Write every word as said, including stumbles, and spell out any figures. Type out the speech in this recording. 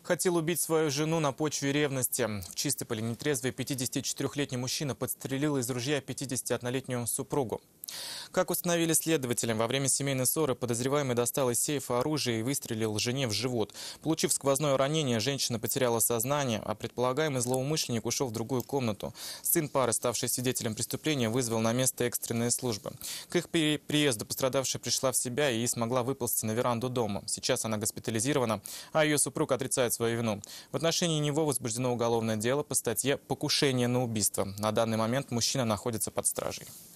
Хотел убить свою жену на почве ревности. В Чистополе нетрезвый пятидесятичетырёхлетний мужчина подстрелил из ружья пятидесятиоднолетнюю супругу. Как установили следователи, во время семейной ссоры подозреваемый достал из сейфа оружие и выстрелил жене в живот. Получив сквозное ранение, женщина потеряла сознание, а предполагаемый злоумышленник ушел в другую комнату. Сын пары, ставший свидетелем преступления, вызвал на место экстренные службы. К их приезду пострадавшая пришла в себя и смогла выползти на веранду дома. Сейчас она госпитализирована, а ее супруг отрицает свою вину. В отношении него возбуждено уголовное дело по статье «Покушение на убийство». На данный момент мужчина находится под стражей.